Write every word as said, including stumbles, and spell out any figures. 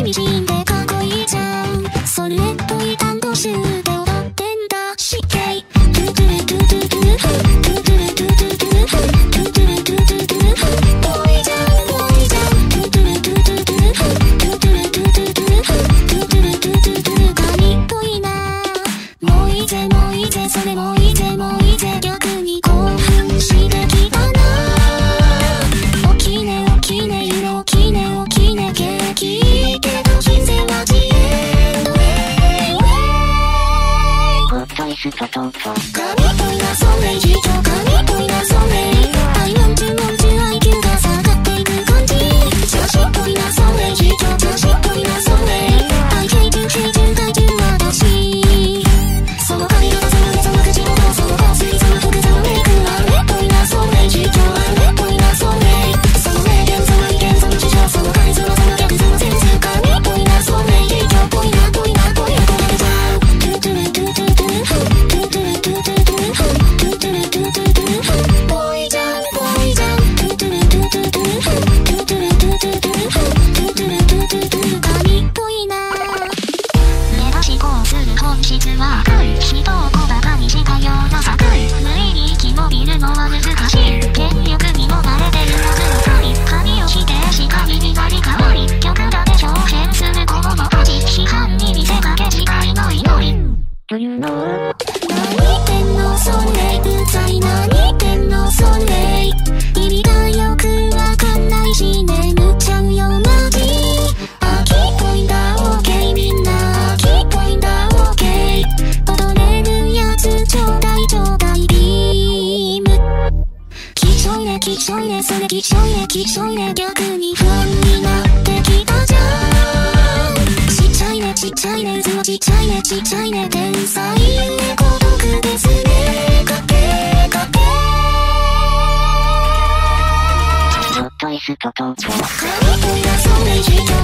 美人でかっこいいじゃん。それっぽい単語集で踊ってんだしけい。トゥトゥルトゥトゥトゥルフトゥトゥルトゥトゥトゥルフトゥトゥルトゥトゥトゥルフボーイじゃんボーイじゃん。トゥトゥルトゥトゥトゥルフトゥトゥルトゥトゥトゥルフトゥトゥルトゥトゥトゥル神っぽいな。もういいぜもういいぜそれもいいぜもういいぜ逆に興奮してきたな。おきねおきねゆろおきねおきねケーキけど人生は自由のウェイウェイ。ホットイストトート神っぽいなそれ以上神っぽいなそれ。台湾中文中 アイキュー が下がっていく感じ。女子っぽいなそれ以上女子っぽいなそれ。体型中平準体重はどし。その髪型その目その口元その香水その服そのメイクあれっぽいなそれ以上あれっぽいなそれ。その名言その意見その主張その回数その逆そのセンス神っぽいなそれ以上ぽいなぽいなぽいなぽいなじゃん。トゥトゥルトゥトゥトゥルフトゥトゥルトゥトゥトゥルフトゥトゥルトゥトゥトゥルフボーイじゃんボーイじゃん。トゥトゥルトゥトゥトゥルフトゥトゥルトゥトゥトゥルフトゥトゥルトゥトゥトゥル神っぽいな。目指しこうする本質は人を小馬鹿にしたような作無意に生き延びるのは難しい。権力にも慣れてるのずっとり髪を否定し髪になり変わり極端で表現する子供たち批判に見せかけ時代の祈り。というの何言ってんのそれうざい何言ってんのそれ意味がよくわかんないし眠っちゃうよマジ。秋っぽいんだオーケーみんな秋っぽいんだオーケー踊れるやつちょうだいちょうだいビーム。きしょいねきしょいねそれきしょいねきしょいね逆に不安になってきたじゃん。ちっちゃいねちっちゃいね図はちっちゃいねちっちゃいね天才ゆえ孤独ですねかけかけ。ホットイストトート神っぽいなそれ以上